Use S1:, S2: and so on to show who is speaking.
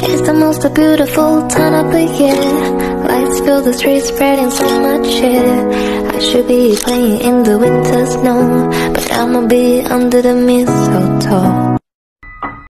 S1: It's the most beautiful time of the year. Lights fill the streets, spreading so much cheer. I should be playing in the winter snow, but I'ma be under the mistletoe.